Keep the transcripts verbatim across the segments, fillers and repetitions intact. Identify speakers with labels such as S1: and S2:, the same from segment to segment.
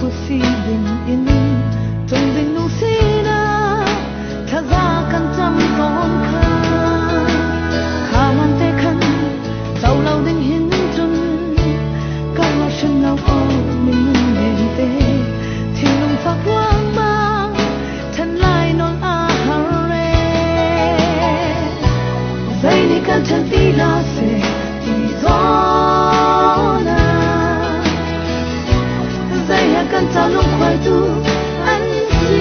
S1: silin in tung ding nung sina thaza kan cham ton kha khaman te khan sau lâu ding hin chun ka lo shin lo o min ne te thi lung phak wang mang than lai non a hare zai ni kan chan ti la se ti zo kan ta lung khoai tu an si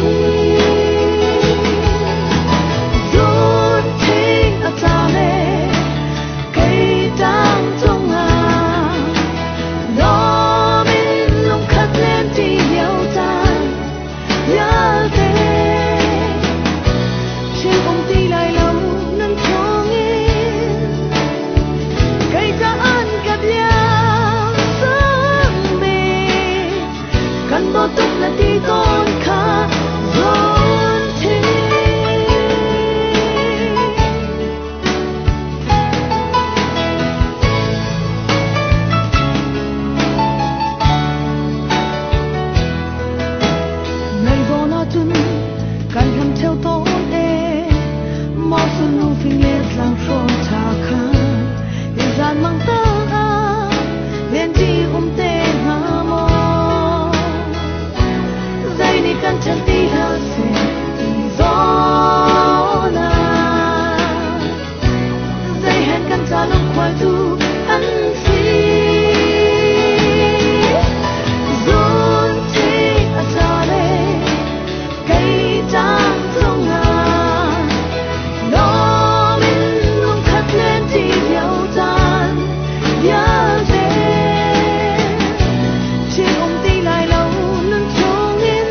S1: zut thing a ta le kai dang tung a lo min lung khat len ti yau tan ya te chi ong ti lai lo nan chong in kai ta an ka bia kan bo tuk na ti kon kha zon thi nay bo na tun kan ham theo ton e mo sun nu phing let lang from tha kha in zan mang ta a len ti um te ha mo kan chan ti la se ti zo na zai han kan ta lung khoai tu an si zun ti a ta le kai dang tung a lo min lung khat len ti yau tan ya de chi ong ti lai lo nun chong in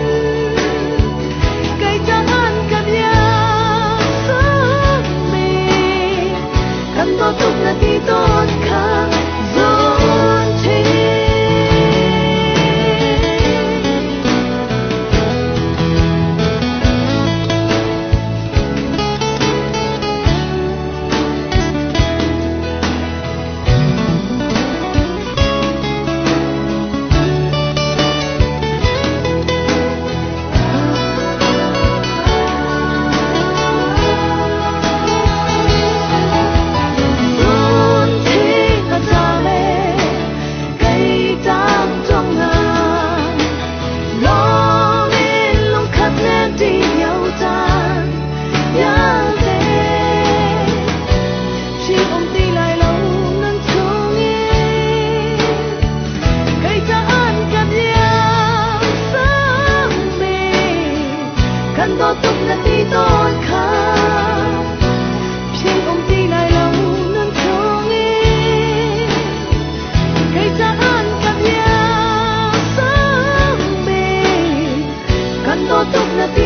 S1: tuk na ti ton kha zon thi kan bo tuk na ti ton kha phiền ong ti lai lo nan chong in kai ta an ka bia sang be kan bo tuk na ti